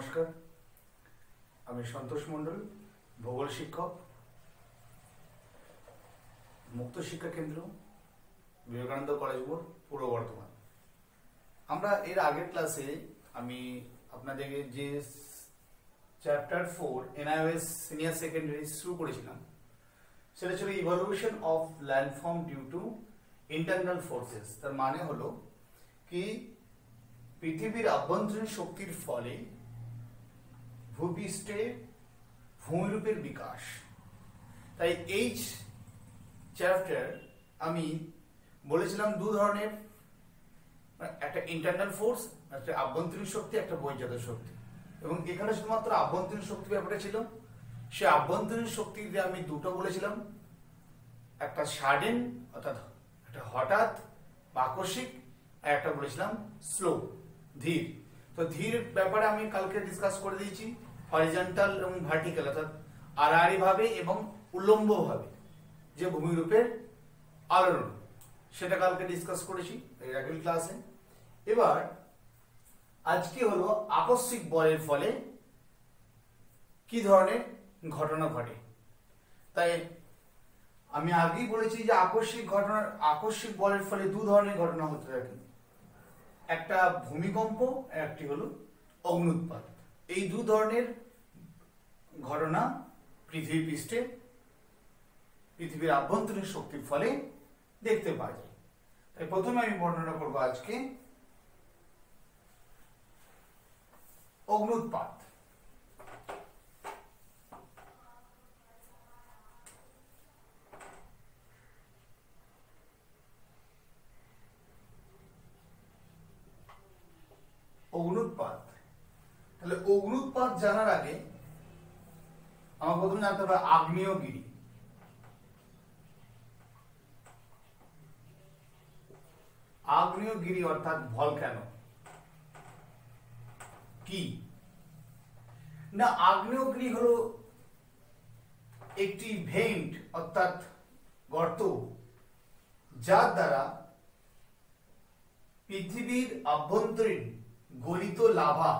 नमस्कार আমি সন্তোষ মণ্ডল ভূগোল শিক্ষক মুক্ত শিক্ষা কেন্দ্র বিবেকানন্দ কলেজ মোড় পূর্ব বর্ধমান। আমরা এর আগের ক্লাসে আমি আপনাদেরকে যে চ্যাপ্টার 4 এনআইওএস সিনিয়র সেকেন্ডারি শুরু করেছিলাম সেটা ছিল evolution of landform due to internal forces. তার মানে হলো কি পৃথিবীর আভ্যন্তরীণ শক্তির ফলে ভূপৃষ্ঠে ভূমিরূপের বিকাশ। তাই এই চ্যাপ্টার আমি বলেছিলাম দু ধরনের, একটা ইন্টারনাল ফোর্স, একটা আভ্যন্তরীণ শক্তি, একটা বহির্জাত শক্তি। এবং এখানে শুধুমাত্র আভ্যন্তরীণ শক্তি ব্যাপারে ছিল। সে আভ্যন্তরীণ শক্তিতে আমি দুটো বলেছিলাম, একটা সাডেন অর্থাৎ একটা হঠাৎ বা আকস্মিক, আর একটা বলেছিলাম স্লো ধীর। তো ধীর ব্যাপারে আমি কালকে ডিসকাস করে দিয়েছি, হরিজন্টাল এবং ভার্টিক্যাল অর্থাৎ আড়াআড়ি ভাবে এবং উল্লম্ব ভাবে যে ভূমিরূপের আলোড়ন, সেটা কালকে ডিসকাস করেছি এর আগের ক্লাসে। এবার আজকে হলো আকস্মিক বলের ফলে কি ধরনের ঘটনা ঘটে। তাই আমি আগেই বলেছি যে আকস্মিক বলের ফলে দু ধরনের ঘটনা হতে থাকে, একটা ভূমিকম্প, একটি হলো অগ্ন্যুৎপাত। এই দু ধরনের ঘটনা পৃথিবী পৃষ্ঠে পৃথিবীর আভ্যন্তরীণ শক্তির ফলে দেখতে পাওয়া যায়। তাই প্রথমে আমি বর্ণনা করব আজকে অগ্ন্যুৎপাত। অগ্ন্যুৎপাত, তাহলে অগ্ন্যুৎপাত জানার আগে আমার প্রথমে জানতে হবে আগ্নেয়গিরি। আগ্নেয়গিরি অর্থাৎ ভলক্যানো কি না? আগ্নেয়গিরি হলো একটি ভেন্ট অর্থাৎ গর্ত, যার দ্বারা পৃথিবীর আভ্যন্তরীণ গলিত লাভা,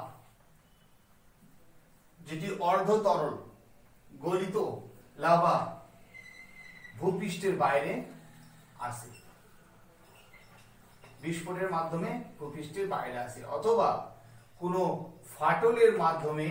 যেটি অর্ধ তরল গলিত লাভা ভূপৃষ্ঠের বাইরে আসে, বিস্ফোরণের মাধ্যমে ভূপৃষ্ঠের বাইরে আসে, অথবা কোনো ফাটলের মাধ্যমে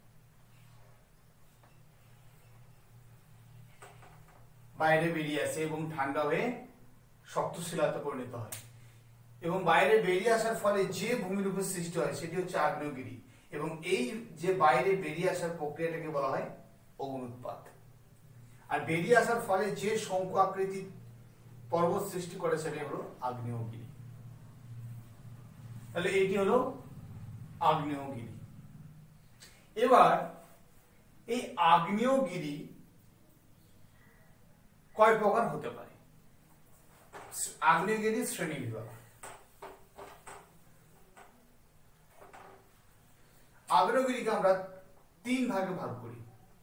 বাইরে বেরিয়ে আসে এবং ঠান্ডা হয়ে শক্তশিলাতে পরিণত হয়। এবং বাইরে বেরিয়ে আসার ফলে যে ভূমিরূপের সৃষ্টি হয় সেটি হচ্ছে আগ্নেয়গিরি। এবং এই যে বাইরে বেরিয়ে আসার প্রক্রিয়াটাকে বলা হয় অগ্ন্যুৎপাত। আর বেরিয়ে আসার ফলে যে শঙ্কু আকৃতি পর্বত সৃষ্টি করে সেটাই হলো আগ্নেয়গিরি। তাহলে এটি হলো আগ্নেয়গিরি। এবার এই আগ্নেয়গিরি কয় প্রকার হতে পারে? আগ্নেয়গিরির শ্রেণী বিভাগ। আগ্নেয়গিরিকে আমরা তিন ভাগে ভাগ করি।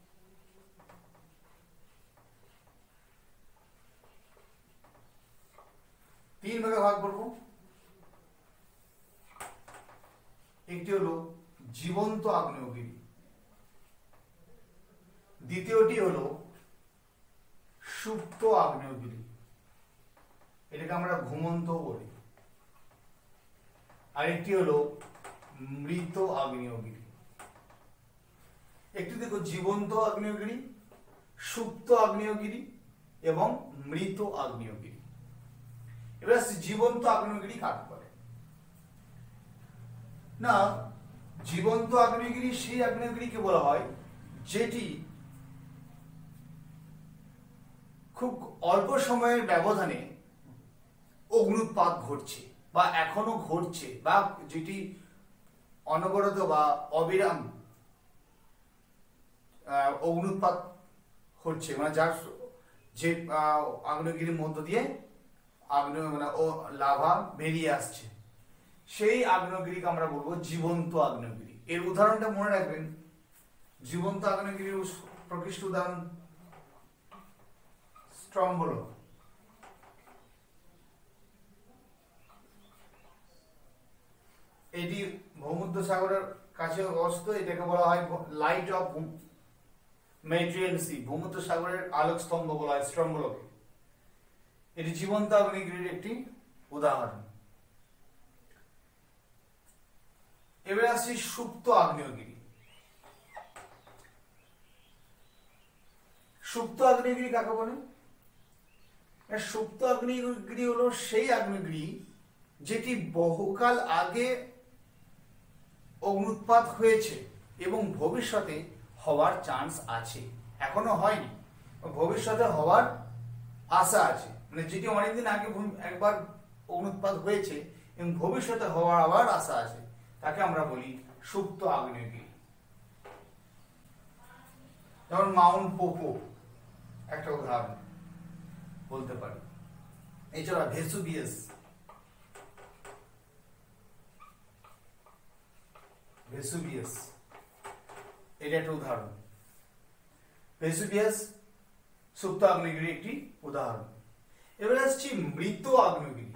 তিন ভাগে ভাগ করব। একটি হলো জীবন্ত আগ্নেয়গিরি, দ্বিতীয়টি হলো সুপ্ত আগ্নেয়গিরি, এটাকে আমরা ঘুমন্ত বলি, আরেকটি হলো মৃত আগ্নেয়গিরি। একটি দেখো জীবন্ত আগ্নেয়গিরি, সুপ্ত আগ্নেয়গিরি এবং মৃত আগ্নেয়গিরি। এবার জীবন্ত আগ্নেয়গিরি কাকে বলে? না, জীবন্ত আগ্নেয়গিরি সেই আগ্নেয়গিরিকে বলা হয় যেটি খুব অল্প সময়ের ব্যবধানে অগ্ন্যুৎপাত ঘটছে বা এখনো ঘটছে, বা যেটি অনবরত বা অবিরাম অগ্ন্যুৎপাত হচ্ছে, মানে যার যে আগ্নেয়গিরির মধ্য দিয়ে লাভা বেরিয়ে আসছে, সেই আগ্নেয়গিরিকে আমরা বলবো জীবন্ত আগ্নেয়গিরি। এর উদাহরণটা মনে রাখবেন। জীবন্ত আগ্নেয়গিরির প্রকৃষ্ট উদাহরণ স্তম্ভল। এটি ভূমধ্যসাগরের কাছে অবস্থিত, এটাকে বলা হয় লাইট অফ মেডিটেরিয়ান সি, ভূমধ্য সাগরের আলোক স্তম্ভ বলা হয়, স্তম্ভলোকে। এটি জীবন্ত আগ্নেয়গিরির একটি উদাহরণ। এবার আসছি সুপ্ত আগ্নেয়গিরি। সুপ্ত আগ্নেয়গিরি কাকে বলে? সুপ্ত আগ্নেয়গিরি হলো সেই আগ্নেয়গিরি যেটি বহুকাল আগে অগ্নুৎপাত হয়েছে এবং ভবিষ্যতে হওয়ার চান্স আছে, এখনো হয়নি, ভবিষ্যতে হওয়ার আশা আছে, মানে যেটি অনেকদিন আগে একবার অগ্নুৎপাত হয়েছে এবং ভবিষ্যতে হওয়ার আবার আশা আছে, তাকে আমরা বলি সুপ্ত আগ্নেয়গিরি। যেমন মাউন্ট পোপো একটা উদাহরণ বলতে পারি। এছাড়া ভেসুভিয়াস, ভেসুভিয়াস এটা একটা উদাহরণ। ভেসুভিয়াস সুপ্ত আগ্নেয়গিরির একটি উদাহরণ। এবার আসছি মৃত আগ্নেয়গিরি।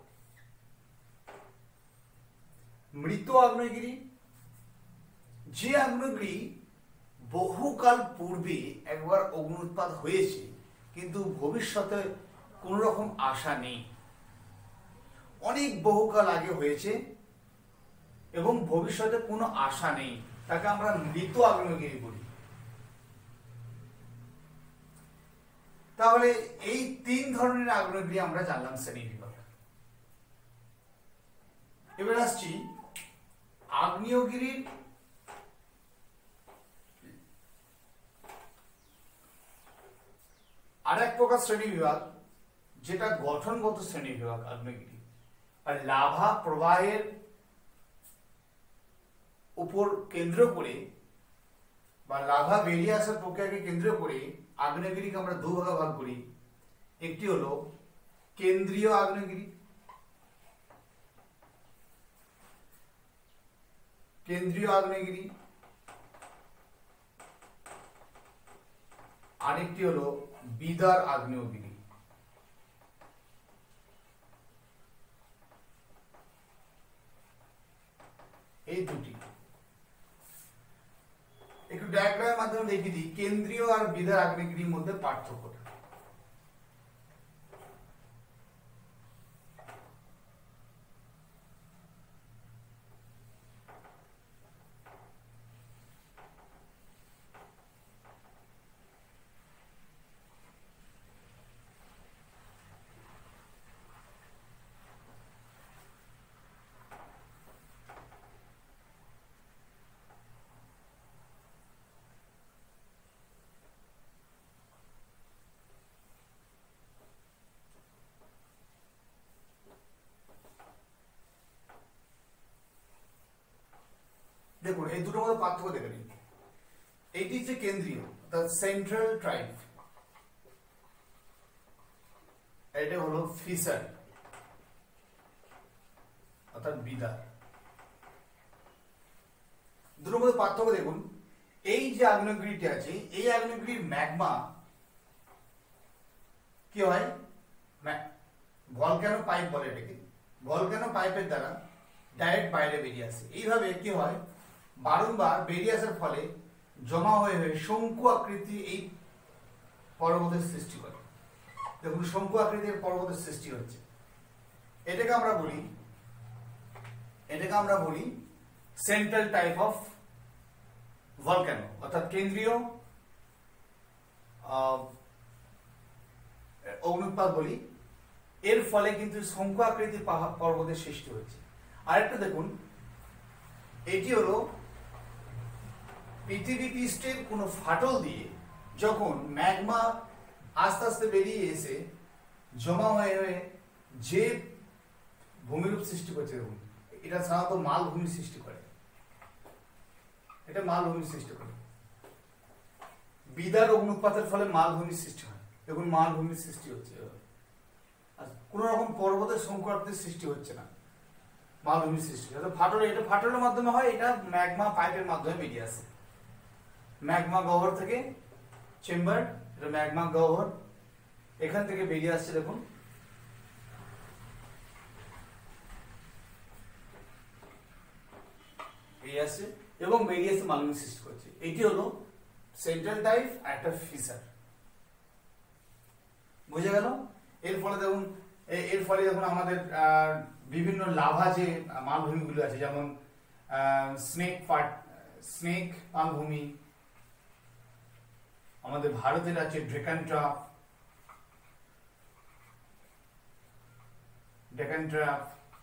মৃত আগ্নেয়গিরি যে আগ্নেয়গিরি বহুকাল পূর্বে একবার অগ্নুৎপাত হয়েছে কিন্তু ভবিষ্যতে কোন রকম আশা নেই, অনেক বহুকাল আগে হয়েছে এবং ভবিষ্যতে কোনো আশা নেই, তাকে আমরা মৃত আগ্নেয়গিরি বলি। তাহলে এই তিন ধরনের আগ্নেয়গিরি আমরা জানলাম শ্রেণীবিভাগ। এবার আসছি আগ্নেয়গিরির আরেক প্রকার শ্রেণীবিভাগ, যেটা গঠনগত শ্রেণীবিভাগ আগ্নেয়গিরি। আর লাভা প্রবাহের উপর কেন্দ্র করে বা লাভা বেরিয়ে আসার প্রক্রিয়াকে কেন্দ্র করে আগ্নেয়গিরিকে আমরা দুভাগে ভাগ করি। একটি হলো কেন্দ্রীয় আগ্নেয়গিরি, কেন্দ্রীয় আগ্নেয়গিরি, আরেকটি হলো বিদার আগ্নেয়গিরি। এই দুটি একটু ডায়াগ্রামের মাধ্যমে দেখিয়ে দিই কেন্দ্রীয় আর বিদার আগ্নেয়গিরির মধ্যে পার্থক্যটা। দেখুন এই দুটোর মধ্যে পার্থক্য দেখে নিন। এইটি হচ্ছে কেন্দ্রীয়, দ্য সেন্ট্রাল ট্রাইব, এটা হলো ফিসার অর্থাৎ বিদার। দুটোর মধ্যে পার্থক্য দেখুন। এই যে আগ্নেয়গিরিটি আছে, এই আগ্নেয়গিরির ম্যাগমা কি হয়, ভলক্যানো পাইপ বলে এটাকে, ভলক্যানো পাইপের দ্বারা ডাইরেক্ট বাইরে বেরিয়ে আসে। এইভাবে কি হয়, বারংবার বেরিয়ে আসার ফলে জমা হয়ে হয়ে শঙ্কু আকৃতি এই পর্বতের সৃষ্টি করে। দেখুন শঙ্কু আকৃতির পর্বতের সৃষ্টি হচ্ছে। এটাকে আমরা বলি সেন্ট্রাল টাইপ অফ ভলক্যানো অর্থাৎ কেন্দ্রীয় অগ্নুৎপাত বলি। এর ফলে কিন্তু শঙ্কু আকৃতির পর্বতের সৃষ্টি হচ্ছে। আরেকটা দেখুন, এটি হলো পৃথিবী পৃষ্ঠের কোনো ফাটল দিয়ে যখন ম্যাগমা আস্তে আস্তে বেরিয়ে এসে জমা হয়ে হয়ে যে ভূমিরূপ সৃষ্টি করছে, দেখুন এটা সাধারণত মালভূমি সৃষ্টি করে, এটা মালভূমি সৃষ্টি করে। বিদার অগ্নুৎপাতের ফলে মালভূমির সৃষ্টি হয়। দেখুন মালভূমির সৃষ্টি হচ্ছে, কোন রকম পর্বতের শঙ্কু আকৃতির সৃষ্টি হচ্ছে না, মালভূমির সৃষ্টি। ফাটল, এটা ফাটলের মাধ্যমে হয়, এটা ম্যাগমা পাইপের মাধ্যমে বেরিয়ে আসে। ম্যাগমা গহ্বর থেকে চেম্বার, এটা ম্যাগমা গহ্বর, এখান থেকে বেরিয়ে আসছে। দেখুন বেরিয়ে আসছে এবং বেরিয়ে এসে মালভূমি সৃষ্টি করছে। এটি হলো সেন্ট্রাল টাইপ একটা ফিসার। বুঝে গেল? এর ফলে দেখুন আমাদের বিভিন্ন লাভা যে মালভূমিগুলো আছে, যেমন স্নেক মালভূমি, আমাদের ভারতের আছে ডেকান ট্রাপ,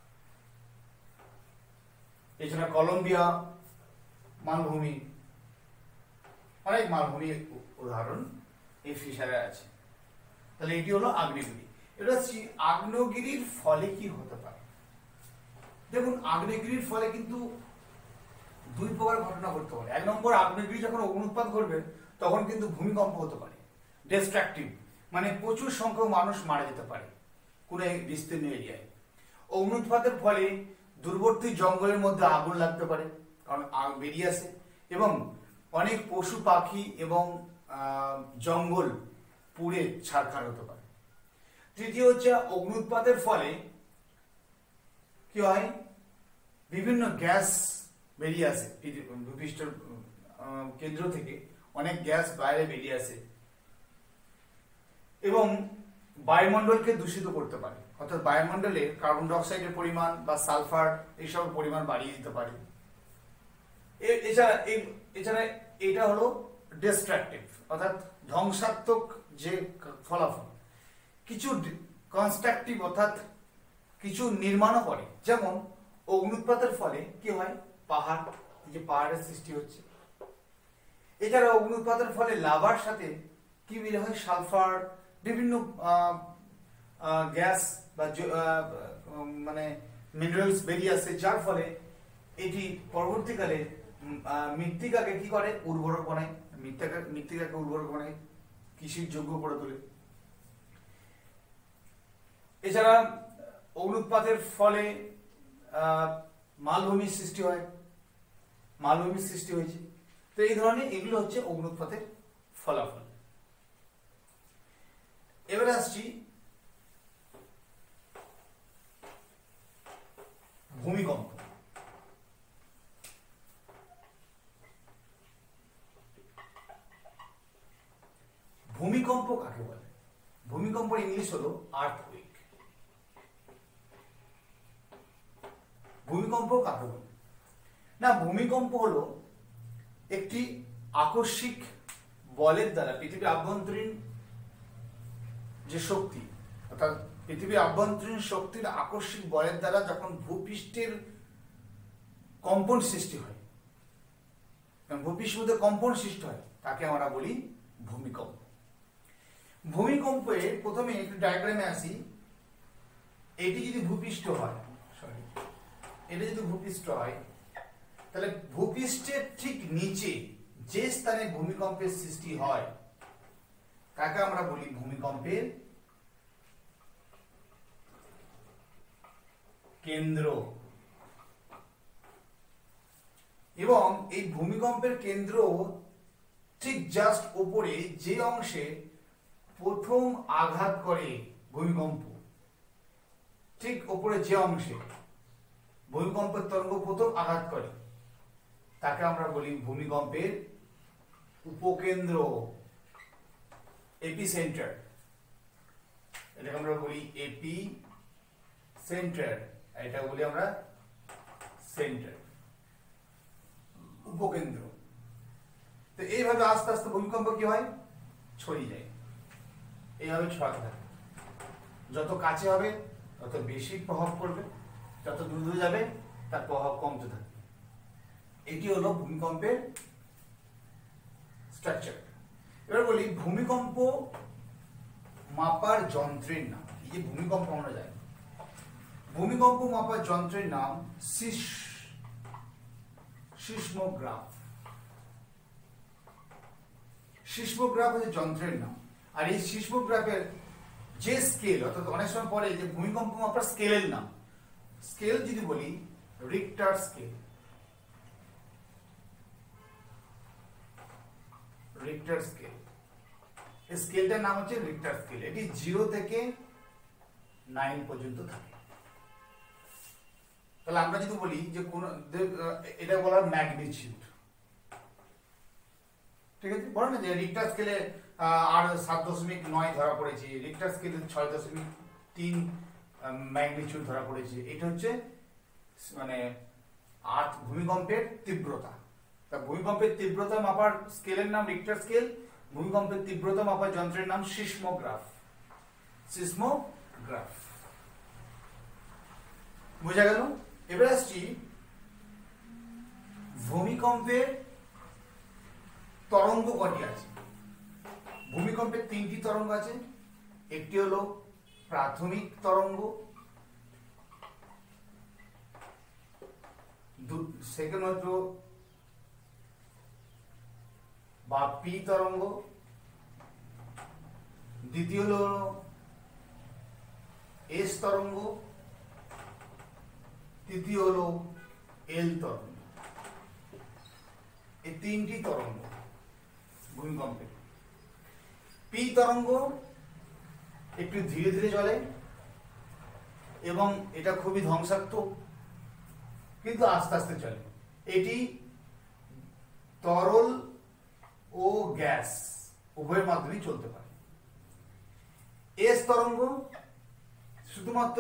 এছাড়া কলম্বিয়া মালভূমি, অনেক মালভূমি উদাহরণ এই ফিশারে আছে। তাহলে এটি হলো আগ্নেয়গিরি। এটা হচ্ছে আগ্নেয়গিরির ফলে কি হতে পারে। দেখুন, আগ্নেয়গিরির ফলে কিন্তু দুই প্রকার ঘটনা ঘটতে পারে। এক নম্বর, আগ্নেয়গিরি যখন অগ্নুৎপাত করবে তখন কিন্তু ভূমিকম্প হতে পারে, ডিস্ট্রাকটিভ, মানে প্রচুর সংখ্যক মানুষ মারা যেতে পারে কোন বিস্তীর্ণ এরিয়ায়। অগ্নুৎপাতের ফলে দূরবর্তী জঙ্গলের মধ্যে আগুন লাগতে পারে, কারণ আগ বেরিয়ে আসে, এবং অনেক পশু পাখি এবং জঙ্গল পুড়ে ছারখার হতে পারে। তৃতীয় হচ্ছে, অগ্নুৎপাতের ফলে কি হয়, বিভিন্ন গ্যাস বেরিয়ে আসে ভূপৃষ্ঠের কেন্দ্র থেকে, অনেক গ্যাস বাইরে বেরিয়ে আসে এবং বায়ুমণ্ডলকে দূষিত করতে পারে। অর্থাৎ বায়ুমণ্ডলে কার্বন ডাইঅক্সাইডের পরিমাণ বা সালফার এইসব পরিমাণ বাড়িয়ে দিতে পারে। এছাড়া এটা হলো ডিস্ট্রাকটিভ, অর্থাৎ ধ্বংসাত্মক যে ফলাফল। কিছু কনস্ট্রাকটিভ, অর্থাৎ কিছু নির্মাণও করে, যেমন অগ্নুৎপাতের ফলে কি হয়, পাহাড়ের সৃষ্টি হচ্ছে। এছাড়া অগ্নুৎপাতের ফলে লাভার সাথে কি বের হয়, সালফার, বিভিন্ন গ্যাস বা মানে মিনারেলস বেরিয়ে আসে, যার ফলে এটি পরবর্তীকালে মৃত্তিকাকে কি করে, উর্বরক বানায়, মৃত্তিকাকে উর্বরক বানায়, কৃষির যোগ্য করে তোলে। এছাড়া অগ্নুৎপাতের ফলে মালভূমির সৃষ্টি হয়েছে। তো এই ধরনের এগুলো হচ্ছে অগ্নুৎপাতের ফলাফল। এবারে আসছি ভূমিকম্প। ভূমিকম্প কাকে বলে? ভূমিকম্প ইংলিশ হলো আর্থকুয়েক। ভূমিকম্প কাকে বলে? না, ভূমিকম্প হলো একটি আকস্মিক বলের দ্বারা পৃথিবীর আভ্যন্তরীণ যে শক্তি, অর্থাৎ পৃথিবীর আভ্যন্তরীণ শক্তির আকস্মিক বলের দ্বারা যখন ভূপৃষ্ঠের কম্পন সৃষ্টি হয়, ভূপৃষ্ঠের মধ্যে কম্পন সৃষ্টি হয়, তাকে আমরা বলি ভূমিকম্প। ভূমিকম্পে প্রথমে একটু ডায়াগ্রামে আসি। এটি যদি ভূপৃষ্ঠ হয়, তাহলে ভূপৃষ্ঠের ঠিক নিচে যে স্থানে ভূমিকম্পের সৃষ্টি হয় তাকে আমরা বলি ভূমিকম্পের কেন্দ্র। এবং এই ভূমিকম্পের কেন্দ্র ঠিক জাস্ট উপরে যে অংশে প্রথম আঘাত করে ভূমিকম্প, ঠিক উপরে যে অংশে ভূমিকম্পের তরঙ্গ প্রথম আঘাত করে তাকে আমরা বলি ভূমিকম্পের উপকেন্দ্র, এপিসেন্টার। এটাকে আমরা বলি এপিসেন্টার, এটা বলি আমরা সেন্টার, উপকেন্দ্র। তো এইভাবে আস্তে আস্তে ভূমিকম্প কি হয়, ছড়িয়ে যায়, এইভাবে ছড়াতে থাকে। যত কাছে হবে তত বেশি প্রভাব পড়বে, যত দূর দূরে যাবে তার প্রভাব কমতে থাকে। এটি হলো ভূমিকম্পের স্ট্রাকচার। এবার বলি ভূমিকম্প মাপার যন্ত্রের নাম। এই যে ভূমিকম্প আমরা জানি, ভূমিকম্প মাপার যন্ত্রের নাম সিসমোগ্রাফ। সিসমোগ্রাফ হচ্ছে যন্ত্রের নাম। আর এই সিসমোগ্রাফের যে স্কেল, অর্থাৎ অনেক সময় পরে যে ভূমিকম্প মাপার স্কেলের নাম, স্কেল যদি বলি রিক্টার স্কেল। রিক্টার স্কেল, এই স্কেলটার নাম হচ্ছে রিক্টার স্কেল। এটি 0 থেকে 9 পর্যন্ত থাকে। তাহলে তাহলে আমরা যদি বলি যে কোন, এটা বলা হয় ম্যাগনিটিউড, ঠিক আছে? বলো না যে রিক্টার স্কেলে আর 7.9 ধরা পড়েছে, রিক্টার স্কেলে 6.3 ম্যাগনিটিউড ধরা পড়েছে। এটা হচ্ছে মানে ভূমিকম্পের তীব্রতা। তা ভূমিকম্পের তীব্রতা মাপার স্কেলের নাম রিক্টার স্কেল, ভূমিকম্পের তীব্রতা মাপার যন্ত্রের নাম সিসমোগ্রাফ। সিসমোগ্রাফ বোঝা গেল? এবার আসছি ভূমিকম্পের তরঙ্গ কটি আছে। ভূমিকম্পের 3টি তরঙ্গ আছে। একটি হলো প্রাথমিক তরঙ্গ, সেকেন্ড হলো বা পি তরঙ্গ, দ্বিতীয় হলো এস তরঙ্গ, তৃতীয় হলো এল তরঙ্গ। এই 3টি তরঙ্গ ভূমিকম্পে। পি তরঙ্গ একটু ধীরে ধীরে চলে এবং এটা খুবই ধ্বংসাত্মক, কিন্তু আস্তে আস্তে চলে। এটি তরল ও গ্যাস উভয়ের মাধ্যমেই চলতে পারে। এস তরঙ্গ শুধুমাত্র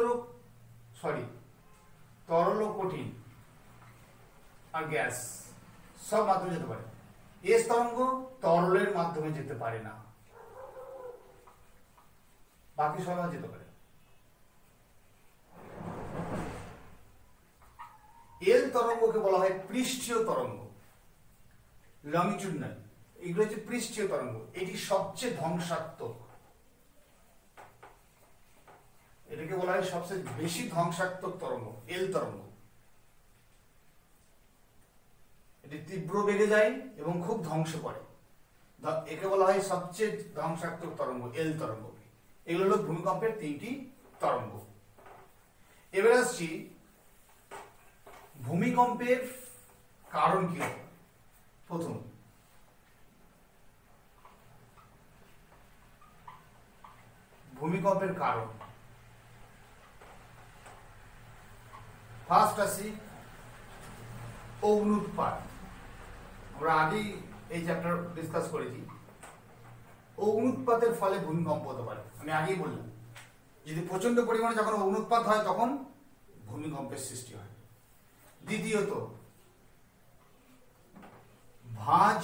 তরল ও কঠিন আর গ্যাস সব মাধ্যমে যেতে পারে। এস তরঙ্গ তরলের মাধ্যমে যেতে পারে না, বাকি সব যেতে পারে। এল তরঙ্গকে বলা হয় পৃষ্ঠীয় তরঙ্গ, লংজিটিউডনাল। এগুলো হচ্ছে পৃষ্ঠীয় তরঙ্গ। এটি সবচেয়ে ধ্বংসাত্মক, এটাকে বলা হয় সবচেয়ে বেশি ধ্বংসাত্মক তরঙ্গ, এল তরঙ্গ। এটি তীব্র বেগে যায় এবং খুব ধ্বংস করে। একে বলা হয় সবচেয়ে ধ্বংসাত্মক তরঙ্গ, এল তরঙ্গ। এগুলো হলো ভূমিকম্পের 3টি তরঙ্গ। এবার আসছি ভূমিকম্পের কারণ কি। প্রথম, ভূমিকম্পের কারণ। ফার্স্ট আসি অগ্নুৎপাত। আমরা আগেই এই চ্যাপ্টার ডিসকাস করেছি। অগ্নুৎপাতের ফলে ভূমিকম্প হতে পারে। আমি আগেই বললাম, যদি প্রচন্ড পরিমাণে যখন অগ্নুৎপাত হয় তখন ভূমিকম্পের সৃষ্টি হয়। দ্বিতীয়ত, ভাঁজ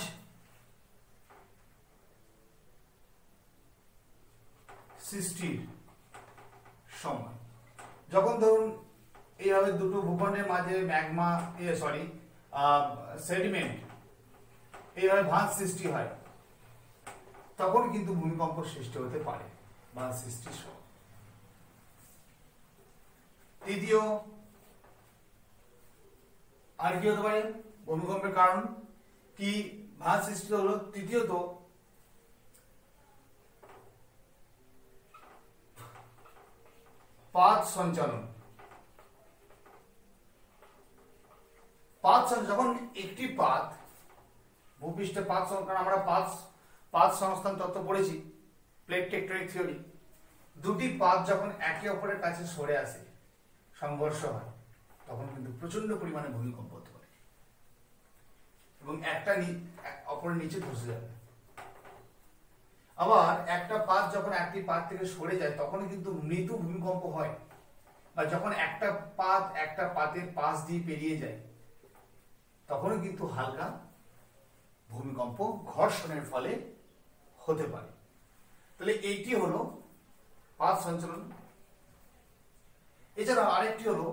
সৃষ্টির সময়, যখন ধরুন এইভাবে দুটো ভূখণ্ডের মাঝে ম্যাগমা সেডিমেন্ট এইভাবে ভাঁজ সৃষ্টি হয়, তখন কিন্তু ভূমিকম্প সৃষ্টি হতে পারে, ভাঁজ সৃষ্টির সময়। তৃতীয়, আর কি হতে পারে ভূমিকম্পের কারণ কি ভাঁজ সৃষ্টি হলো? তৃতীয়ত, পাত সঞ্চালন। যখন একটি পাত ভূপৃষ্ঠে পাত, কারণ আমরা পাত সংস্থান তত্ত্ব পড়েছি, প্লেট টেকটনিক থিওরি। দুটি পাত যখন একে অপরের কাছে সরে আসে, সংঘর্ষ হয়, তখন কিন্তু প্রচন্ড পরিমাণে ভূমিকম্প হতে পারে এবং একটা অপরের নিচে ধসে যাবে। আবার একটা পাত যখন একটি পাত থেকে সরে যায়, তখন কিন্তু মৃদু ভূমিকম্প হয়। বা যখন একটা পাতের পাশ দিয়ে পেরিয়ে যায়, তখনও কিন্তু হালকা ভূমিকম্প ঘর্ষণের ফলে হতে পারে। তাহলে এইটি হলো পাত সঞ্চালন। এছাড়া আরেকটি হলো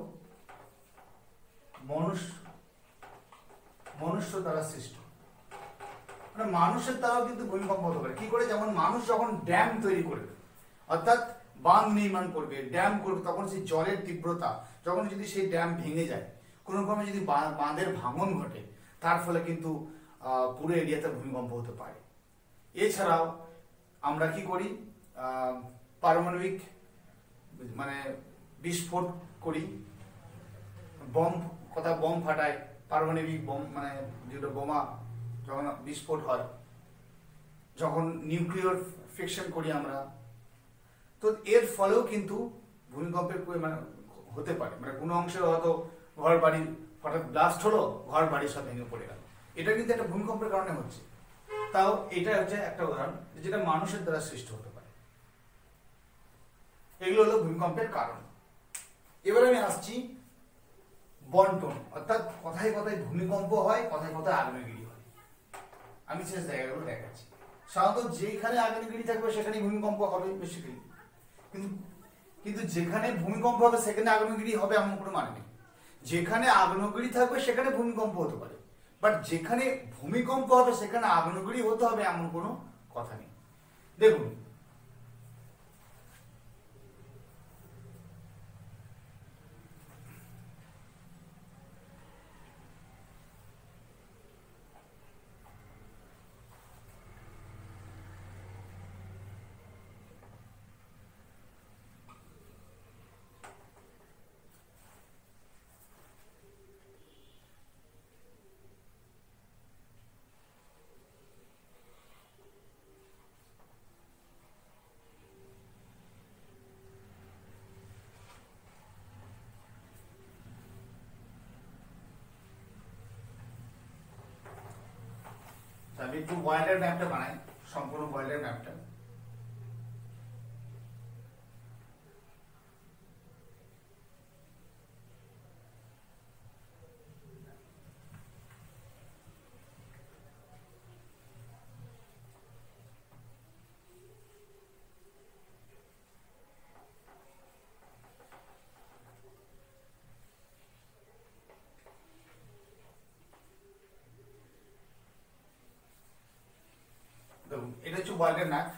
মনুষ্য দ্বারা সৃষ্ট। মানে মানুষের দ্বারাও কিন্তু ভূমিকম্প হতে পারে। কি করে? যেমন মানুষ যখন ড্যাম তৈরি করবে, অর্থাৎ বাঁধ নির্মাণ করবে, ড্যাম করবে, তখন সেই জলের তীব্রতা, যখন যদি সেই ড্যাম ভেঙে যায়, কোনো ক্রমে যদি বাঁধের ভাঙন ঘটে, তার ফলে কিন্তু পুরো এরিয়াতে ভূমিকম্প হতে পারে। এছাড়াও আমরা কি করি, পারমাণবিক বিস্ফোট করি, বম ফাটায়, পারমাণবিক বম যেটা বোমা যখন বিস্ফোট হয়, যখন নিউক্লিয়ার ফিকশন করি আমরা, তো এর ফলেও কিন্তু ভূমিকম্পের হতে পারে। কোনো অংশে হয়তো ঘর বাড়ি হঠাৎ ব্লাস্ট হলো, ঘর বাড়ি সব ভেঙে পড়ে গেল, এটা কিন্তু একটা ভূমিকম্পের কারণে হচ্ছে। তাও এটা হচ্ছে একটা উদাহরণ যেটা মানুষের দ্বারা সৃষ্টি হতে পারে। এগুলো হলো ভূমিকম্পের কারণ। এবার আমি আসছি বন্টন, অর্থাৎ কথায় কথায় ভূমিকম্প হয়, কথায় কথায় আগ্নেয়গিরি হয়। আমি শেষ জায়গাগুলো দেখাচ্ছি। সাধারণত যেখানে আগ্নেয়গিরি থাকবে সেখানে ভূমিকম্প হবে বেসিক্যালি, কিন্তু যেখানে ভূমিকম্প হবে সেখানে আগ্নেয়গিরি হবে এমন কোনো মানে নেই। যেখানে আগ্নেয়গিরি থাকবে সেখানে ভূমিকম্প হতে পারে, বাট যেখানে ভূমিকম্প হবে সেখানে আগ্নেয়গিরি হতে হবে এমন কোনো কথা নেই। দেখুন, আমি একটু ওয়ার্ল্ডের ম্যাপটা বানাই, সম্পূর্ণ ওয়ার্ল্ডের ম্যাপটা। দেখুন, এটা হচ্ছে ওয়ার্ল্ডের ম্যাপ।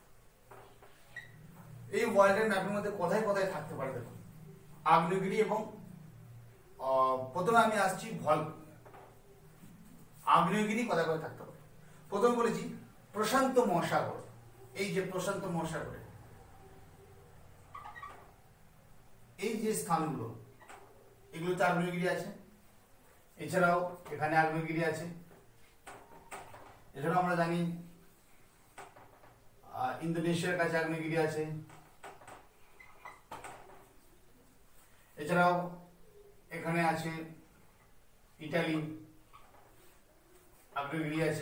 এই ওয়ার্ল্ডের ম্যাপের মধ্যে কোথায় কোথায় থাকতে পারে দেখুন আগ্নেয়গিরি, এবং প্রথমে আমি আসছি আগ্নেয়গিরি কোথায় কোথায় থাকতে পারে। প্রথমে বলেছি প্রশান্ত মহাসাগর। এই যে প্রশান্ত মহাসাগরে এই যে স্থানগুলো, এগুলোতে আগ্নেয়গিরি আছে। এছাড়াও এখানে আগ্নেয়গিরি আছে। এছাড়াও আমরা জানি ইন্দোনেশিয়ার কাছে আগ্নেয়গিরি আছে। এছাড়াও এখানে আছে ইটালি, আগ্নেয়গিরি আছে।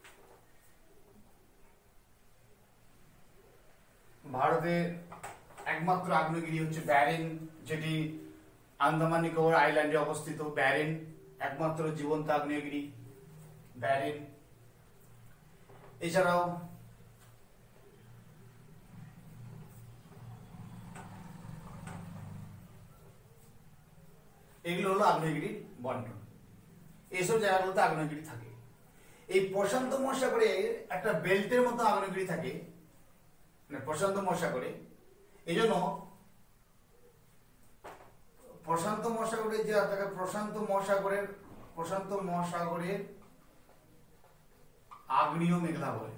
ভারতের একমাত্র আগ্নেয়গিরি হচ্ছে ব্যারেন, যেটি আন্দামান নিকোবর আইল্যান্ডে অবস্থিত। ব্যারেন একমাত্র জীবন্ত আগ্নেয়গিরি, ব্যারেন। এছাড়াও এগুলো হলো আগ্নেয়গিরির বন্টন। এইসব জায়গাগুলোতে আগ্নেয়গিরি থাকে। এই প্রশান্ত মহাসাগরে একটা বেল্টের মতো আগ্নেয়গিরি থাকে, মানে প্রশান্ত মহাসাগরে। এই জন্য প্রশান্ত মহাসাগরে যে থাকে, প্রশান্ত মহাসাগরের আগ্নেয় মেঘলা বলে,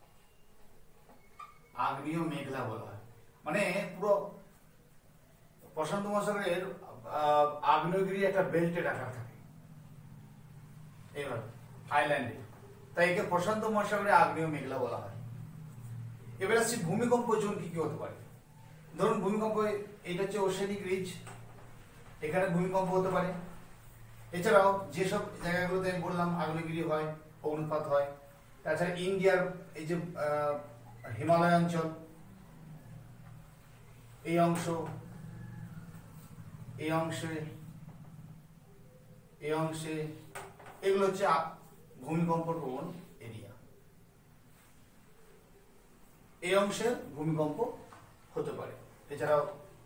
আগ্নেয় মেঘলা বলা হয়। মানে পুরো প্রশান্ত মহাসাগরের আগ্নেয়গিরি একটা বেল্টের আকার থাকে এবার আইল্যান্ডে, তাই একে প্রশান্ত মহাসাগরে আগ্নেয় মেঘলা বলা হয়। এবার আসছি ভূমিকম্প জোন কি কি হতে পারে। ধরুন ভূমিকম্প, এটা হচ্ছে ওশেনিক রিজ, এখানে ভূমিকম্প হতে পারে। এছাড়াও যেসব জায়গাগুলোতে আমি বললাম আগ্নেয়গিরি হয়, অগ্নুৎপাত হয়, তাছাড়া ইন্ডিয়ার এই যে হিমালয় অঞ্চল, এই অংশে এগুলো হচ্ছে ভূমিকম্প প্রবণ এরিয়া। এই অংশে ভূমিকম্প হতে পারে। এছাড়াও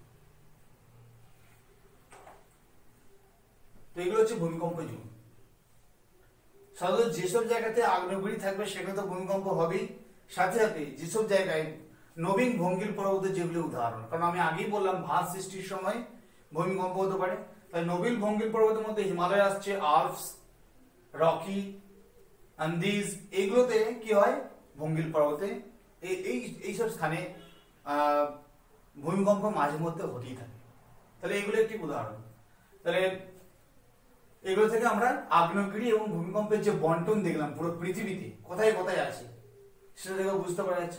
তো এগুলো হচ্ছে ভূমিকম্প জোন। সাধারণত যেসব জায়গাতে আগ্নেয়গিরি থাকবে সেখানে তো ভূমিকম্প হবেই, সাথে সাথে যেসব জায়গায় নবীন ভঙ্গিল পর্বত, যেগুলি উদাহরণ, কারণ আমি আগেই বললাম ভাস সৃষ্টির সময় ভূমিকম্প হতে পারে। তাই নবীন ভঙ্গিল পর্বতের মধ্যে হিমালয় আসছে, আল্পস, রকি, আন্দিজ, এইগুলোতে কি হয় ভঙ্গিল পর্বতে এইসব স্থানে ভূমিকম্প মাঝে মধ্যে হতেই থাকে। তাহলে এগুলো একটি উদাহরণ। তাহলে এগুলো থেকে আমরা আগ্নেয়গিরি এবং ভূমিকম্পের যে বন্টন দেখলাম পুরো পৃথিবীতে কোথায় কোথায় আছে সেটা থেকে বুঝতে পারা যাচ্ছে।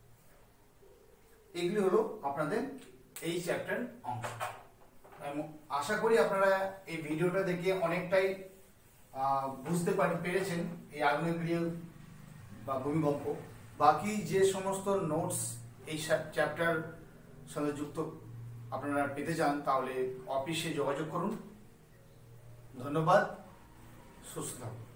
এগুলি হলো আপনাদের এই চ্যাপ্টার অংশ। আশা করি আপনারা এই ভিডিওটা দেখে অনেকটাই বুঝতে পেরেছেন এই আগ্নেয়গিরি বা ভূমিকম্প। বাকি যে সমস্ত নোটস এই চ্যাপ্টার সঙ্গে যুক্ত আপনারা পেতে চান তাহলে অফিসে যোগাযোগ করুন। ধন্যবাদ, সুস্থ থাকুন।